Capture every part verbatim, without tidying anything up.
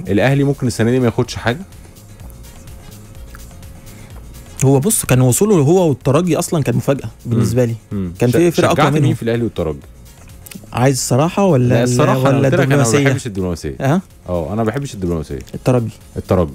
الاهلي ممكن السنه دي ما ياخدش حاجه. هو بص كان وصوله هو والترجي اصلا كان مفاجاه بالنسبه لي. مم. كان في فرقه اقوى منه. مين في الاهلي والترجي؟ عايز الصراحه ولا لا الصراحه ولا الدبلوماسيه؟ انا ما بحبش الدبلوماسيه؟ الدبلوماسيه. اه اه انا ما بحبش الدبلوماسيه. الترجي. الترجي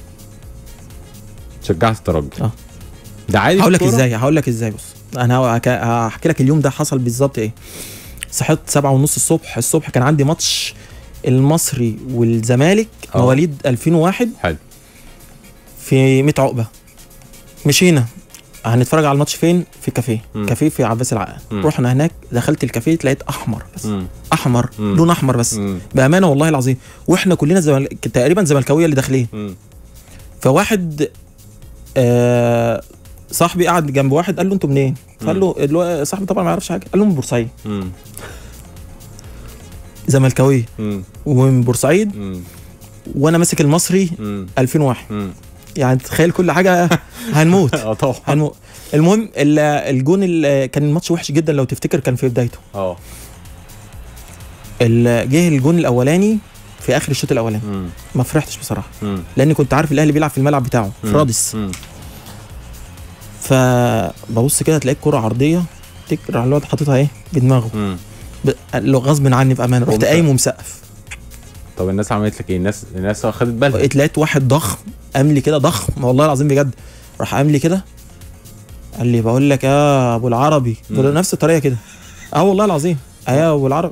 شجعت الترجي. اه ده عادي. هقول لك ازاي هقول لك ازاي بص انا هك- هحكي لك اليوم ده حصل بالظبط ايه. صحيت سبعة ونص الصبح الصبح كان عندي ماتش المصري والزمالك اه. مواليد ألفين وواحد حلو. في ميت عقبه. مشينا هنتفرج على الماتش فين؟ في كافيه. مم. كافيه في عباس العقاد. مم. رحنا هناك دخلت الكافيه لقيت احمر بس. مم. احمر مم. لون احمر بس. مم. بامانه والله العظيم. واحنا كلنا زمل... تقريبا زملكاويه اللي داخلين. مم. فواحد آه صاحبي قعد جنب واحد قال له انتوا منين؟ فقال له الو... صاحبي طبعا ما يعرفش حاجه قال له من بورسعيد. مم. زملكاويه مم. ومن بورسعيد مم. وانا ماسك المصري مم. ألفين وواحد. مم. يعني تخيل كل حاجه. هنموت. اه طبعا. هنموت. المهم ال- الجون ال- كان الماتش وحش جدا لو تفتكر كان في بدايته. اه. ال- جه الجون الاولاني في اخر الشوط الاولاني. مم. ما فرحتش بصراحه مم. لاني كنت عارف الاهلي بيلعب في الملعب بتاعه في مم. رادس. مم. فببص كده تلاقي الكره عرضيه تك راح الواد حاططها ايه بدماغه. مم. ب... لو غصب عني بامانه رحت ومسقف. قايم ومسقف. طب الناس عملت لك ايه؟ الناس الناس خدت بالها. لقيت واحد ضخم قام لي كده ضخم والله العظيم بجد راح قام لي كده قال لي بقول لك يا ابو العربي نفس الطريقه كده. اه والله العظيم يا ابو العربي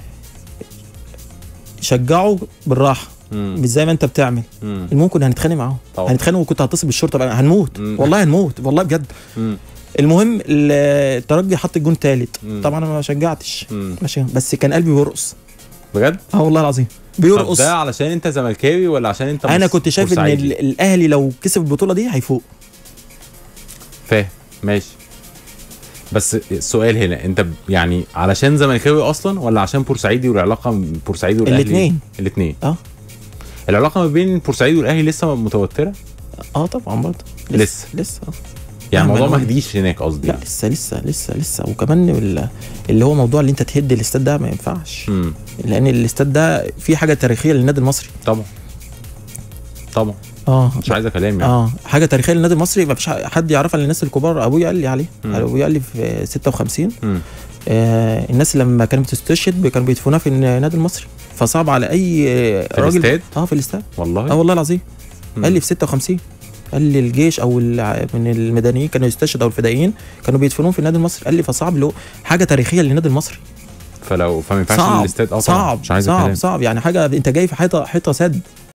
شجعوا بالراحه مم. مش زي ما انت بتعمل. مم. ممكن هنتخانق معاهم طبعا. هنتخانق وكنت هتصل بالشرطه بقى هنموت. مم. والله هنموت والله بجد. مم. المهم الترجي حط الجون تالت. مم. طبعا انا ما شجعتش مم. ماشي بس كان قلبي بيرقص. بجد؟ اه والله العظيم طب بيرقص. ده علشان انت زملكاوي ولا عشان انت انا مص- كنت شايف ان بورسعيدي؟ ال- الاهلي لو كسب البطوله دي هيفوق. فاهم ماشي. بس السؤال هنا انت ب- يعني علشان زملكاوي اصلا ولا عشان بورسعيدي والعلاقه بين بورسعيدي والاهلي؟ الاتنين. الاثنين. اه العلاقه ما بين بورسعيدي والاهلي لسه متوتره؟ اه طبعا برضه لسه. لسه آه. يعني مهما الموضوع ما نقول. هديش هناك قصدي. لا لسه لسه لسه لسه وكمان ال- اللي هو موضوع اللي انت تهد الاستاد ده ما ينفعش. امم لان الاستاد ده فيه حاجه تاريخيه للنادي المصري. طبعا طبعا اه مش عايزه كلام يعني. اه حاجه تاريخيه للنادي المصري ما فيش حد يعرفها للناس الكبار. ابويا قال لي عليه. مم. ابويا قال لي في ستة وخمسين امم آه الناس لما كانت بتستشهد كانوا بيدفنوها في النادي المصري فصعب على اي في راجل. الاستاد؟ اه في الاستاد. والله اه والله العظيم. مم. قال لي في ستة وخمسين قال لي الجيش او الع- من المدنيين كانوا يستشهدوا او الفدائيين كانوا بيدفنوهم في النادي المصري. قال لي فصعب له حاجه تاريخيه للنادي المصري. فلو فما ينفعش صعب الاستاد اه طبعاً. صعب مش عايزه صعب كلام. صعب يعني حاجه انت جاي في حيطه حيطه سد